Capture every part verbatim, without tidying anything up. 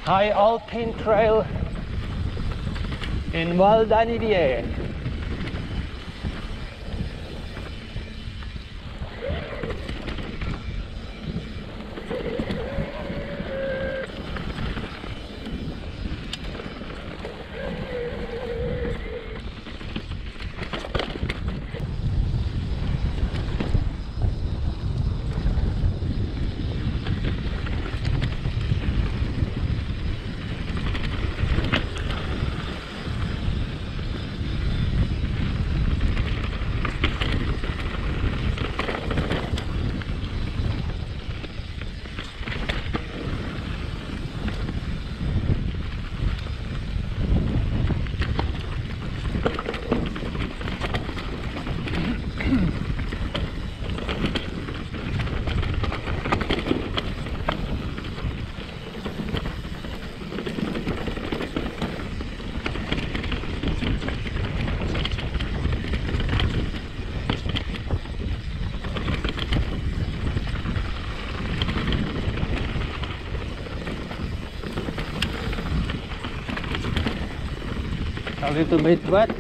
high alpine trail in Val d'Anivier. A little bit wet.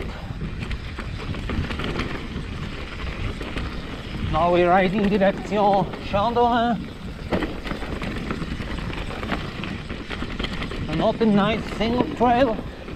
Now we ride in direction Chandolin. Not a nice single trail.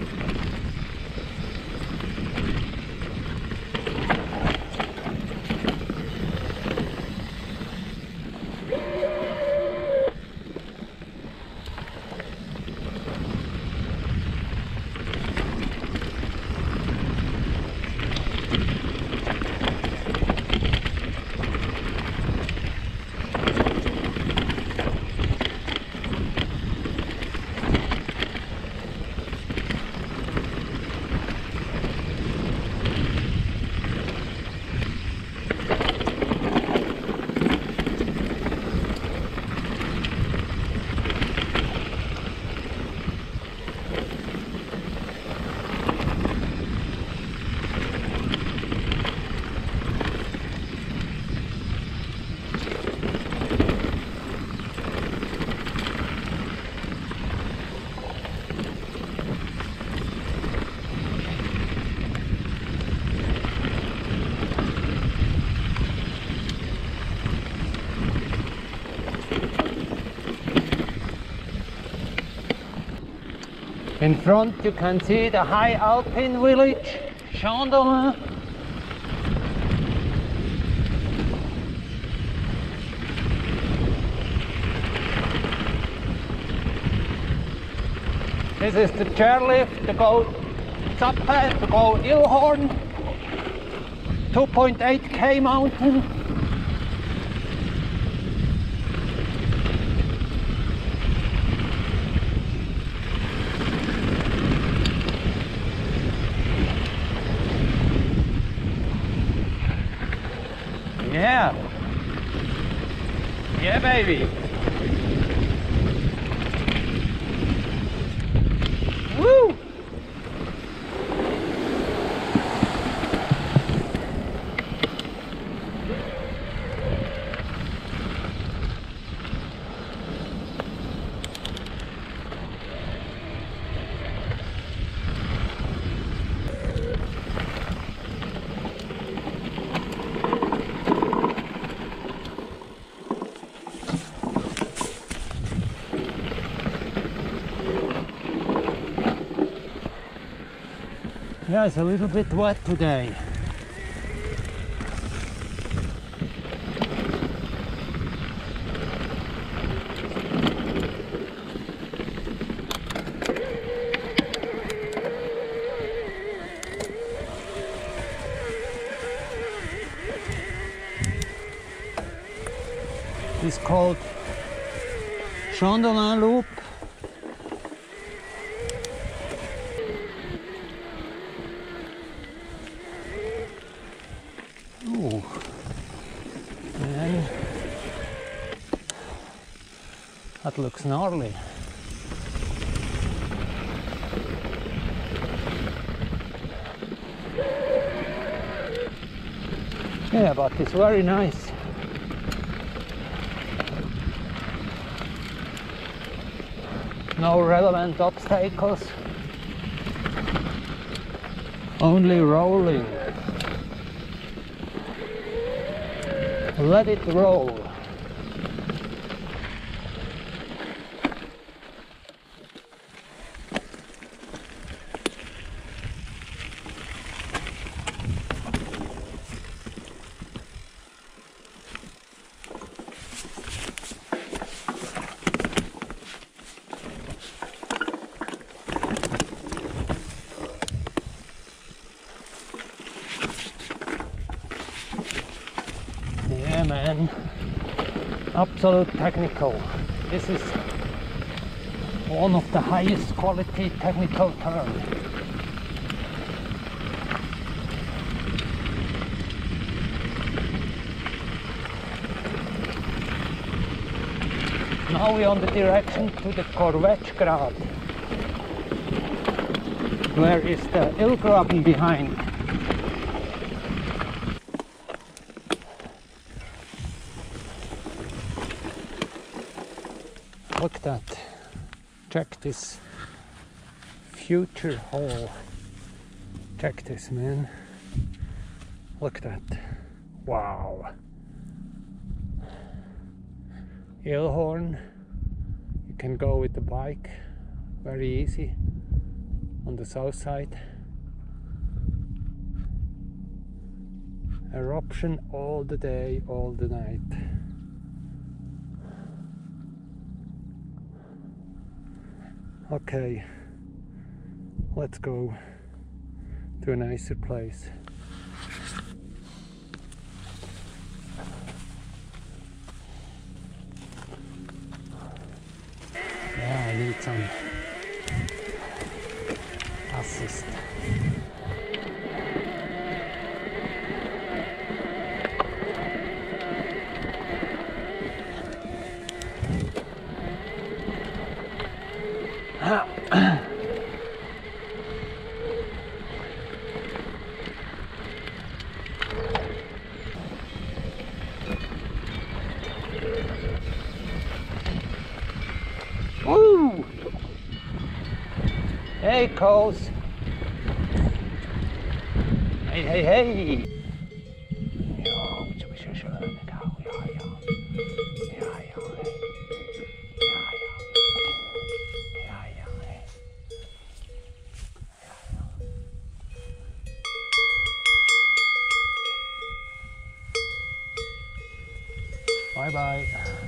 In front you can see the high alpine village, Chandolin. This is the chairlift to go Zappet, to go Illhorn, two point eight K mountain. Yeah. Yeah, baby. Woo! Yeah, it's a little bit wet today. It's called Chandolin Loop. Ooh. And that looks gnarly. Yeah, but it's very nice. No relevant obstacles. Only rolling. Let it roll. Yeah, man, absolute technical. This is one of the highest quality technical turns. Now we're on the direction to the Korvetschgrad, where is the Illgraben behind. Look at that. Check this future hole. Check this, man. Look at that. Wow. Illhorn. You can go with the bike very easy on the south side. Eruption all the day, all the night. Okay, let's go to a nicer place. Yeah, I need some assist. Woo! Hey, Coles. Hey, hey, hey. Bye bye.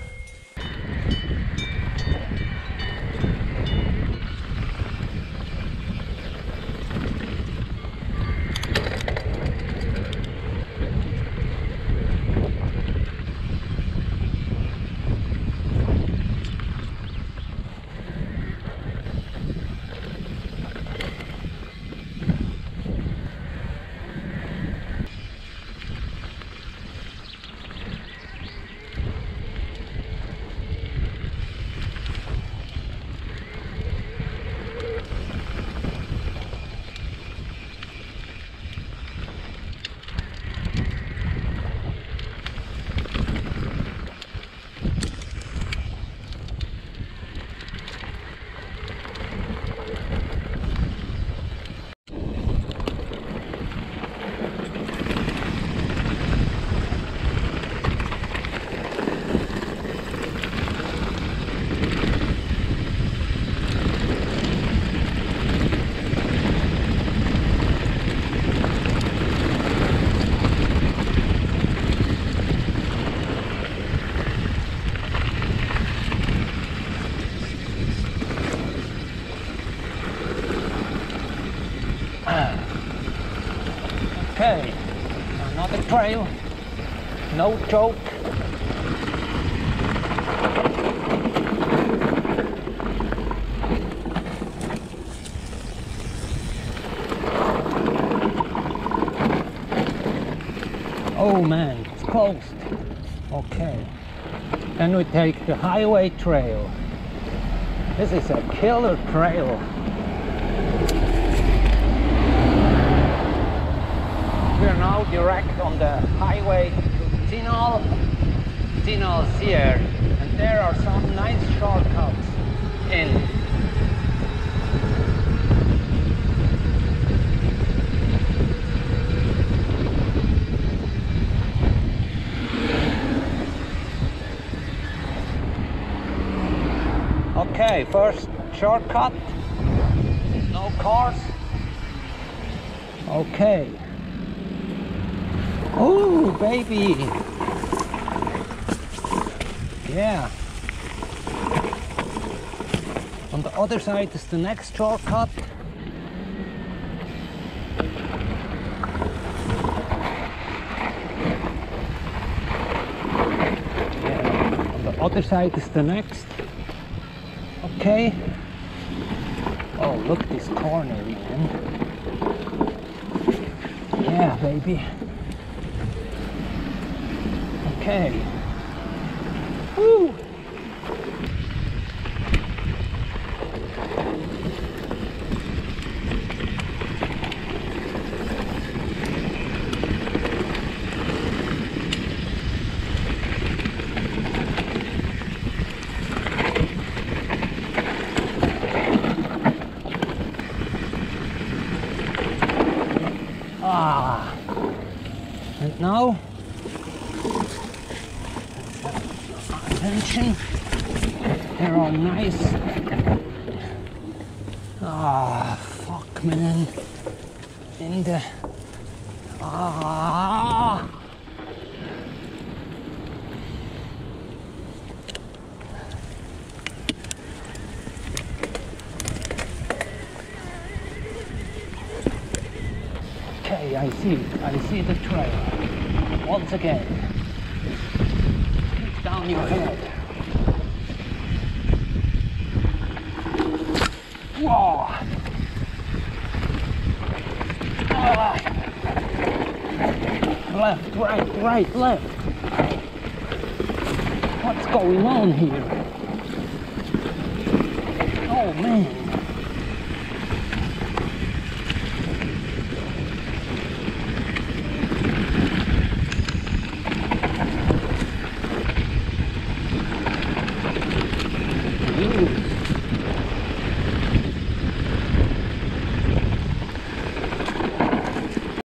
Okay, another trail, no joke. Oh man, it's closed. Okay, then we take the highway trail. This is a killer trail. We are now direct on the highway to Zinal, Zinal Sier, and there are some nice shortcuts in Okay, first shortcut. No cars. Okay. Oh, baby. Yeah. On the other side is the next shortcut. Yeah. On the other side is the next. Okay. Oh, look this corner, man. Yeah, baby. Okay. Woo! Ah, and now attention, they're all nice. Ah, fuck, man, in the ah. Okay, I see it. I see the trail. Once again. Keep down your head. Whoa! Ah. Left, right, right, left. What's going on here? Oh man.